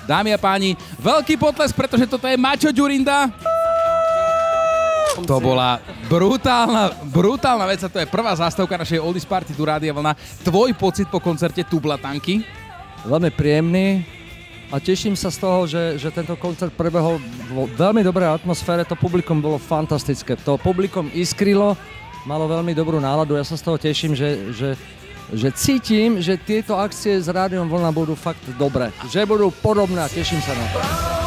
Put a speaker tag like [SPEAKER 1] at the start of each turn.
[SPEAKER 1] Dámy a páni, veľký potles, pretože toto je Maťo Ďurinda. To bola brutálna vec a to je prvá zástavka našej Oldies Party tu Rádia Vlna. Tvoj pocit po koncerte Tublatanky?
[SPEAKER 2] Veľmi príjemný a teším sa z toho, že tento koncert prebehol vo veľmi dobrej atmosfére. To publikum bolo fantastické. To publikum iskrilo, malo veľmi dobrú náladu. Ja sa z toho teším, že cítim, že tieto akcie s Rádiom Vlna budú fakt dobré. Že budú podobné a teším sa na to.